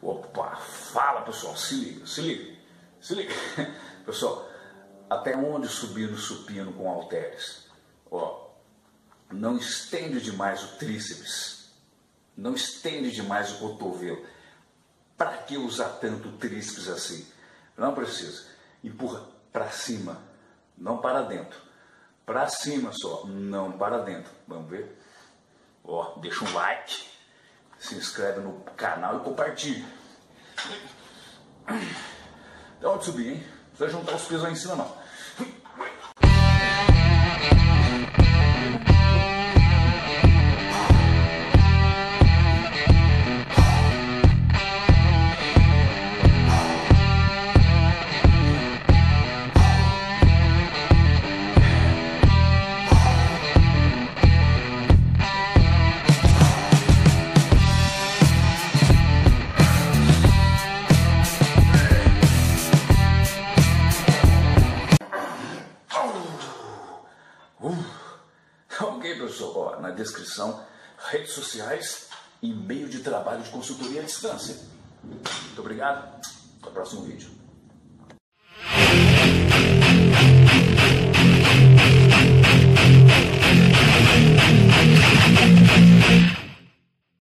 Opa, fala pessoal, se liga, se liga, se liga. Pessoal, até onde subir no supino com halteres? Ó, não estende demais o tríceps, não estende demais o cotovelo. Para que usar tanto tríceps assim? Não precisa. Empurra para cima, não para dentro. Para cima só, não para dentro. Vamos ver? Ó, deixa um like, se inscreve no canal e compartilha. Dá onde subir, hein? Não precisa juntar os pesos lá em cima, não. Ok, pessoal, ó, na descrição, redes sociais e meio de trabalho de consultoria à distância. Muito obrigado, até o próximo vídeo.